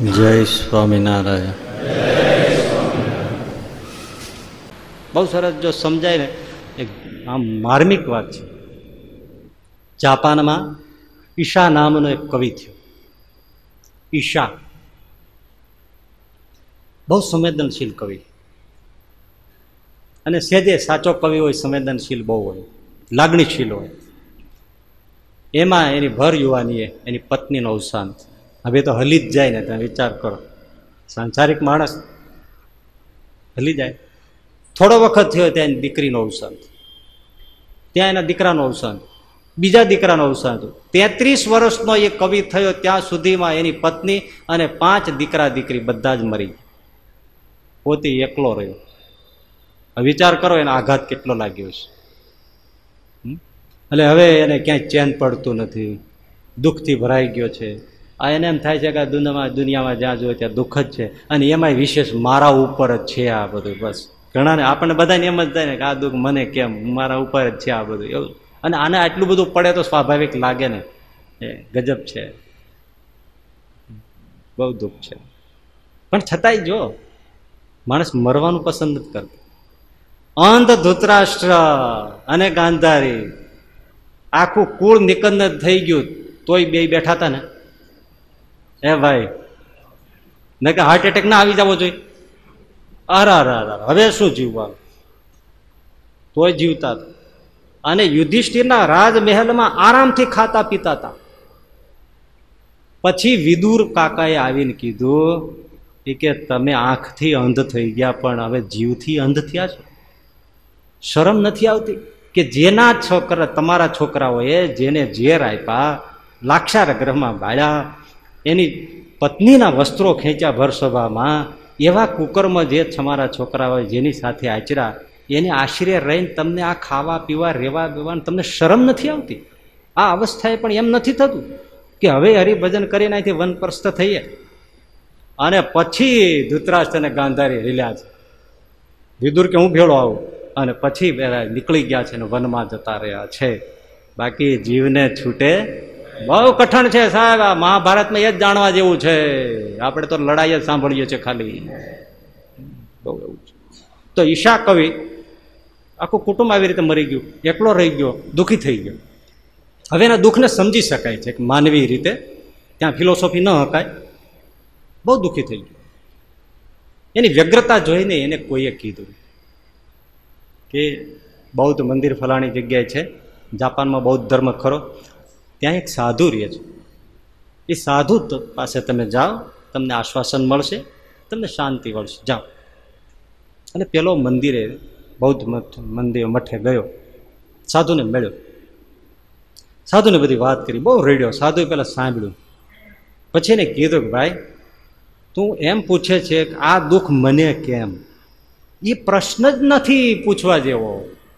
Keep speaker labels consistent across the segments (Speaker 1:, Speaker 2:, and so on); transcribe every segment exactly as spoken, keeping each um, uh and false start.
Speaker 1: જય સ્વામિનારાયણ. બહુ સરસ જો સમજાય ને, એક આમ માર્મિક વાત છે. જાપાનમાં ઈશા નામનો એક કવિ થયો. ઈશા બહુ સંવેદનશીલ કવિ, અને સેજે સાચો કવિ હોય સંવેદનશીલ બહુ હોય, લાગણીશીલ હોય. એમાં એની ભર યુવાનીએ એની પત્નીનું અવસાન. હવે તો હલી જ જાય ને, તમે વિચાર કરો, સાંસારિક માણસ હલી જાય. થોડો વખત થયો ત્યાં એની દીકરીનું અવસાન, ત્યાં એના દીકરાનું અવસાન, બીજા દીકરાનું અવસાન થયું. તેત્રીસ વર્ષનો એ કવિ થયો ત્યાં સુધીમાં એની પત્ની અને પાંચ દીકરા દીકરી બધા જ મરી ગયા, પોતે એકલો રહ્યો. વિચાર કરો એનો આઘાત કેટલો લાગ્યો છે. એટલે હવે એને ક્યાંય ચેન પડતું નથી, દુઃખથી ભરાઈ ગયો છે. આ એને એમ થાય છે કે આ દુનિયામાં દુનિયામાં જ્યાં જોઈએ ત્યાં દુઃખ જ છે, અને એમાંય વિશેષ મારા ઉપર જ છે આ બધું. બસ ઘણાને આપણને બધાને એમ જ થાય ને કે આ દુઃખ મને કેમ, મારા ઉપર જ છે આ બધું એવું. અને આને આટલું બધું પડે તો સ્વાભાવિક લાગે ને, એ ગજબ છે, બહુ દુઃખ છે. પણ છતાંય જો માણસ મરવાનું પસંદ નથી કરતો. અંધ ધૃતરાષ્ટ્ર અને ગાંધારી આખું કુળ નિકંદ થઈ ગયું, તોય બે બેઠા હતા ને. એ ભાઈ ને કે હાર્ટ એટેક ના આવી જવો જોઈએ. અરે અરે અરે હવે શું જીવવાનું, તોય જીવતા હતા. અને યુધિષ્ઠિરના રાજમહેલમાં આરામથી ખાતા પીતા હતા. પછી વિદુર કાકાએ આવીને કીધું કે તમે આંખથી અંધ થઈ ગયા પણ હવે જીવથી અંધ થયા છો. શરમ નથી આવતી કે જેના છોકરા, તમારા છોકરાઓએ જેને ઝેર આપ્યા, લાક્ષાર ગ્રહમાં બાળ્યા, એની પત્નીના વસ્ત્રો ખેંચ્યા ભર સભામાં, એવા કુકર્મ જે તમારા છોકરાઓએ જેની સાથે આચર્યા, એને આશરે રહીને તમને આ ખાવા પીવા રહેવા બેવાનું તમને શરમ નથી આવતી? આ અવસ્થાએ પણ એમ નથી થતું કે હવે હરિભજન કરીને અહીંથી વનપ્રસ્થ થઈએ? અને પછી ધૃતરાષ્ટ્ર અને ગાંધારી રીલ્યા છે. વિદુર કે હું ભેળો આવું, અને પછી નીકળી ગયા છે અને વનમાં જતા રહ્યા છે. બાકી જીવને છૂટે બહુ કઠણ છે સાહેબ. આ મહાભારતમાં એ જ જાણવા જેવું છે. આપણે તો લડાઈ જ સાંભળીએ છીએ ખાલી, બહુ એવું છે. તો ઈશા કવિ આખું કુટુંબ આવી રીતે મરી ગયું, એકલો રહી ગયો, દુઃખી થઈ ગયો. હવે એના દુઃખને સમજી શકાય છે કે માનવી રીતે, ત્યાં ફિલોસોફી ન હકાય. બહુ દુઃખી થઈ ગયો. એની વ્યગ્રતા જોઈને એને કોઈએ કીધું કે બૌદ્ધ મંદિર ફલાણી જગ્યાએ છે, જાપાનમાં બૌદ્ધ ધર્મ ખરો, ત્યાં એક સાધુ રહે છે. એ સાધુ પાસે તમે જાઓ, તમને આશ્વાસન મળશે, તમને શાંતિ મળશે, જાઓ. અને પેલો મંદિરે, બૌદ્ધ મંદિર મઠે ગયો, સાધુને મળ્યો, સાધુને બધી વાત કરી, બહુ રેડ્યો. સાધુએ પેલા સાંભળ્યું, પછી એને કીધું કે ભાઈ તું એમ પૂછે છે કે આ દુઃખ મને કેમ, એ પ્રશ્ન જ નથી પૂછવા જેવો.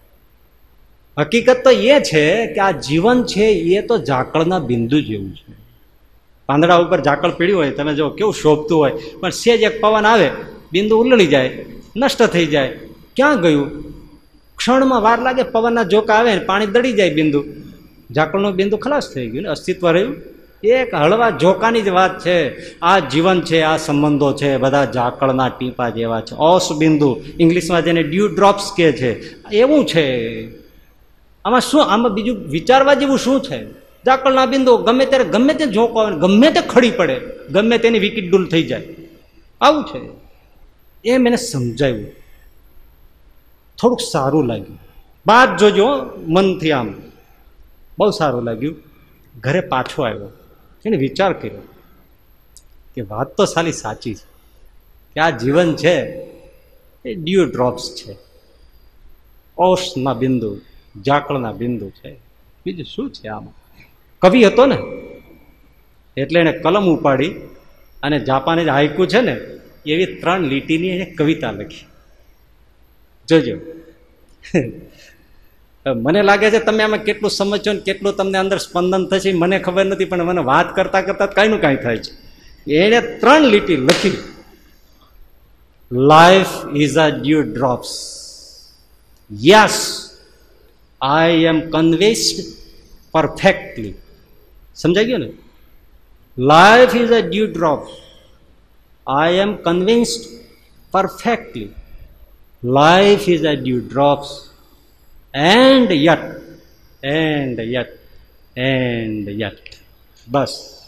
Speaker 1: હકીકત તો એ છે કે આ જીવન છે એ તો ઝાકળના બિંદુ જેવું છે. પાંદડા ઉપર ઝાકળ પીડ્યું હોય, તમે જો કેવું શોભતું હોય, પણ સેજ એક પવન આવે, બિંદુ ઉલળી જાય, નષ્ટ થઈ જાય. ક્યાં ગયું? ક્ષણમાં વાર લાગે, પવનના ઝોકા આવે, પાણી દળી જાય, બિંદુ, ઝાકળનું બિંદુ ખલાસ થઈ ગયું ને, અસ્તિત્વ રહ્યું? એક હળવા ઝોકાની જ વાત છે. આ જીવન છે, આ સંબંધો છે, બધા ઝાકળના ટીપા જેવા છે. ઓસ બિંદુ, ઇંગ્લિશમાં જેને ડ્યુ ડ્રોપ્સ કહે છે, એવું છે. આમાં શું, આમાં બીજું વિચારવા જેવું શું છે? ઝાકળના બિંદુ ગમે ત્યારે ગમે તે ઝોકો આવે, ગમે તે ખડી પડે, ગમે તેની વિકેટ ડૂલ થઈ જાય, આવું છે. એમ એને સમજાવ્યું, થોડુંક સારું લાગ્યું. બાદ જોજો મનથી, આમ બહુ સારું લાગ્યું. ઘરે પાછો આવ્યો, એને વિચાર કર્યો કે વાત તો સાલી સાચી છે કે આ જીવન છે એ ડ્યુ ડ્રોપ્સ છે, ઓશના બિંદુ, ઝાકળના બિંદુ છે, બીજું શું છે આમાં? કવિ હતો ને, એટલે એને કલમ ઉપાડી અને જાપાની જે હાઈકુ છે ને એવી ત્રણ લીટીની એને કવિતા લખી. જોજો, મને લાગે છે તમે આમાં કેટલું સમજો ને કેટલું તમને અંદર સ્પંદન થશે મને ખબર નથી, પણ મને વાત કરતા કરતા કાંઈ નું કાંઈ થાય છે. એને ત્રણ લીટી લખી, life is a dew drops, yes I am convinced perfectly. સમજાઈ ગયું ને? Life is a dew drop, I am convinced perfectly life is a dew drops, and yet, and yet, and yet. બસ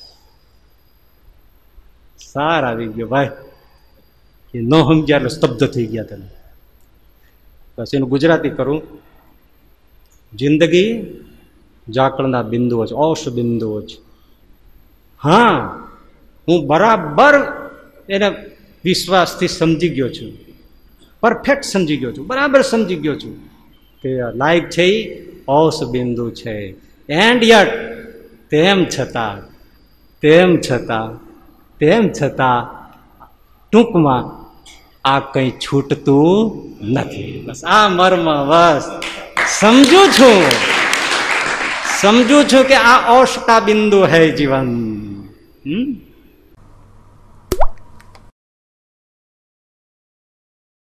Speaker 1: સાર આવી ગયો ભાઈ, કે ન સમજ્યા એટલે સ્તબ્ધ થઈ ગયા તમે. બસ એનું ગુજરાતી કરું. જિંદગી ઝાકળના બિંદુઓ છે, ઔષ બિંદુઓ છે. હા, હું બરાબર એને વિશ્વાસથી સમજી ગયો છું, પરફેક્ટ સમજી ગયો છું, બરાબર સમજી ગયો છું કે લાઈફ છે એ ઔષ બિંદુ છે. એન્ડ યટ, તેમ છતાં તેમ છતાં તેમ છતાં ટૂંકમાં આ કંઈ છૂટતું નથી. બસ આ મર્મ, બસ સમજુ છું, સમજુ છું કે આ ઔષકા બિંદુ હૈ જીવન. હમ